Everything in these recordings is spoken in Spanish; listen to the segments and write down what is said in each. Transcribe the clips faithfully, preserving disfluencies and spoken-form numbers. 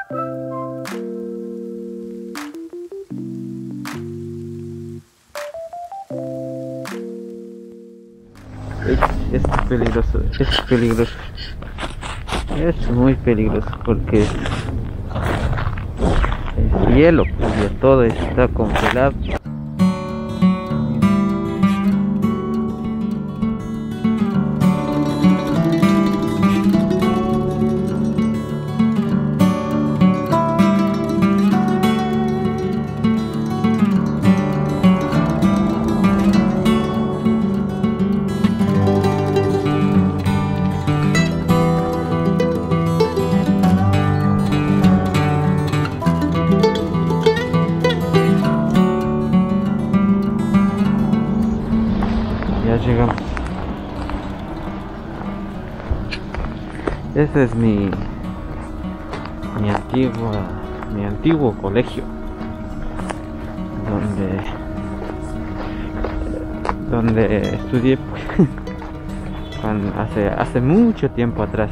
Es, es peligroso, es peligroso. Es muy peligroso porque es, es hielo, pues ya todo está congelado. Ya llegamos. Este es mi mi antigua mi antiguo colegio donde donde estudié pues, cuando, hace hace mucho tiempo atrás.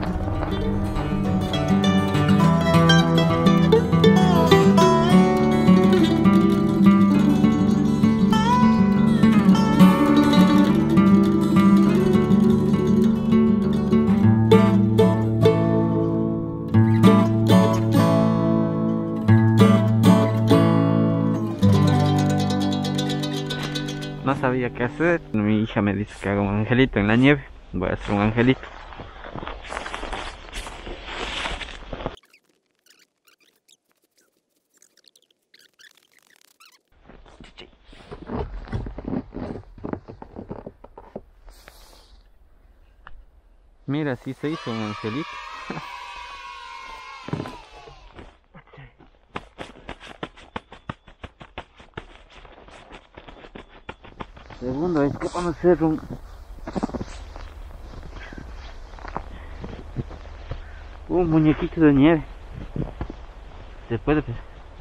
No sabía qué hacer. Mi hija me dice que haga un angelito en la nieve. Voy a hacer un angelito. Mira, así se hizo un angelito. Segundo es que vamos a hacer un un muñequito de nieve. Se puede ver.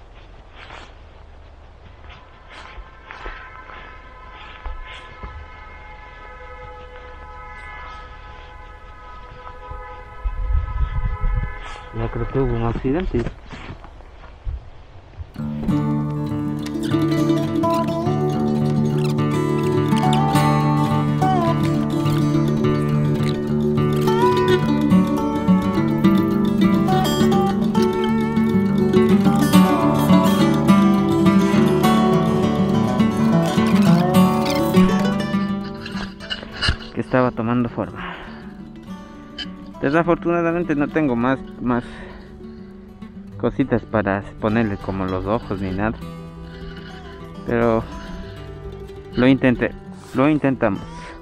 Ya creo que hubo un accidente. Que estaba tomando forma. Desafortunadamente no tengo más más cositas para ponerle como los ojos ni nada, pero lo intenté, lo intentamos.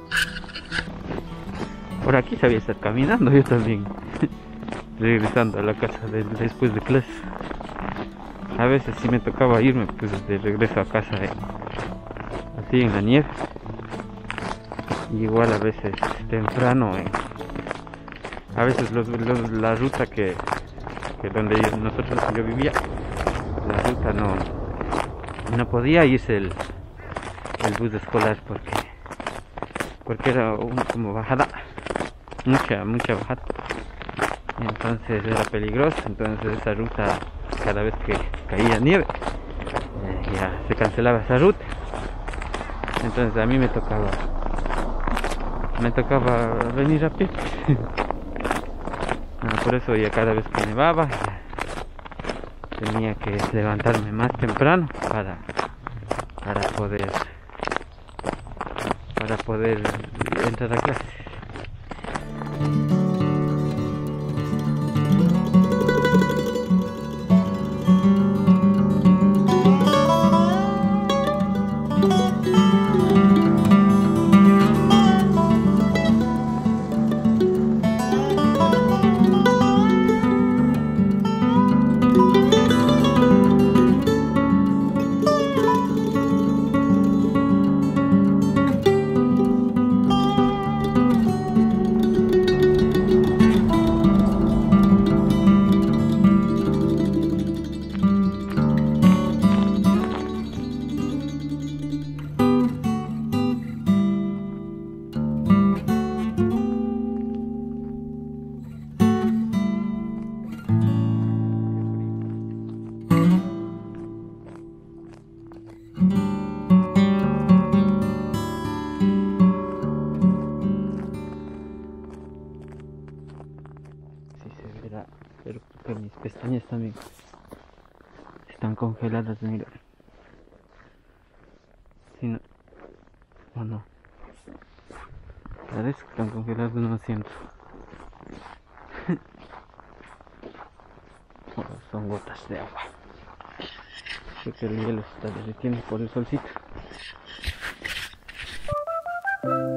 Por aquí sabía estar caminando yo también, regresando a la casa de, después de clases. A veces sí me tocaba irme pues de regreso a casa eh, así en la nieve. Igual a veces temprano, eh. a veces los, los, la ruta que, que donde yo, nosotros yo vivía, la ruta no no podía irse el, el bus escolar porque porque era un, como bajada, mucha mucha bajada, y entonces era peligroso. Entonces esa ruta, cada vez que caía nieve, eh, ya se cancelaba esa ruta. Entonces a mí me tocaba me tocaba venir a pie. Por eso ya cada vez que nevaba tenía que levantarme más temprano para para poder para poder entrar a clase. será, pero que mis pestañas también están congeladas, mira. Si no, o no. Parece que están congeladas, no siento. Oh, son gotas de agua. Creo que el hielo se está derritiendo por el solcito.